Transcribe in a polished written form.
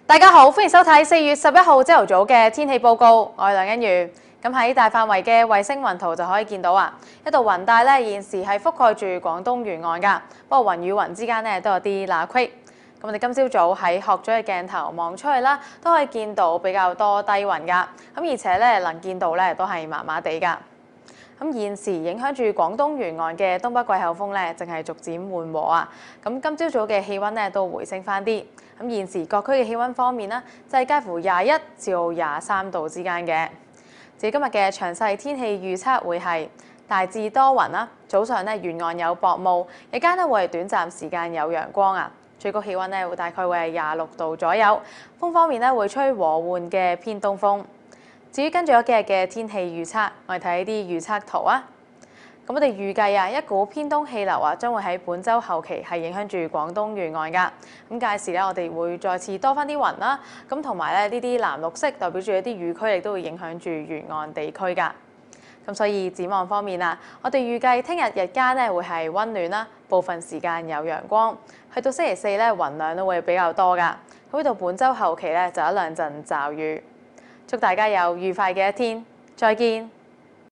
大家好，歡迎收睇4月11號朝頭早嘅天氣報告。我係梁欣如。咁喺大範圍嘅衛星雲圖就可以見到啊，一道雲帶咧現時係覆蓋住廣東沿岸㗎。不過雲與雲之間咧都有啲罅隙。咁我哋今朝早喺學咗嘅鏡頭望出去啦，都可以見到比較多低雲㗎。咁而且咧能見度咧都係麻麻地㗎。咁現時影響住廣東沿岸嘅東北季候風咧，正係逐漸緩和啊。咁今朝早嘅氣温咧都回升翻啲。咁現時各區嘅氣温方面啦，就係介乎21至到23度之間嘅。至於今日嘅詳細天氣預測會係大致多雲啦，早上咧沿岸有薄霧，日間咧會係短暫時間有陽光啊。最高氣温咧會大概會係26度左右，風方面咧會吹和緩嘅偏東風。至於跟住嗰幾日嘅天氣預測，我哋睇啲預測圖啊。咁我哋預計啊，一股偏東氣流啊，將會喺本週後期係影響住廣東沿岸㗎。咁屆時咧，我哋會再次多翻啲雲啦。咁同埋咧，呢啲藍綠色代表住一啲雨區，亦都會影響住沿岸地區㗎。咁所以展望方面啊，我哋預計聽日日間咧會係温暖啦，部分時間有陽光。去到星期四咧，雲量都會比較多㗎。咁到本週後期咧，就一兩陣驟雨。祝大家有愉快嘅一天，再見。